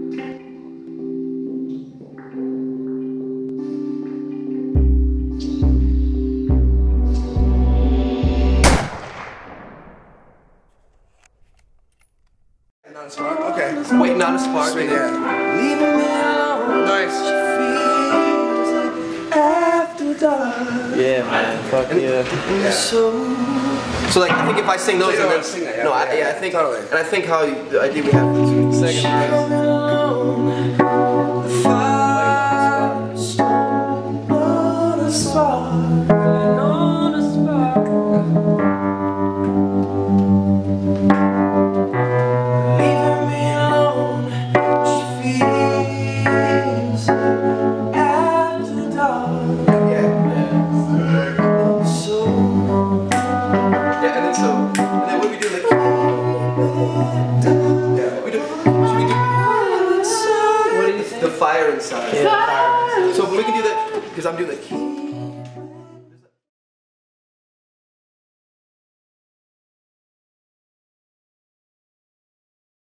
Not a spark? Okay. Wait, not a spark. Sweet, yeah. Leaving me alone. Nice. After dark. Yeah, man. Fuck yeah. So like, I think if I sing those, So you and don't then, sing that, yeah? no, Yeah, I think, totally. and I think how the idea we have this second the fire inside. Yeah, the fire. So we can do that because I'm doing the key.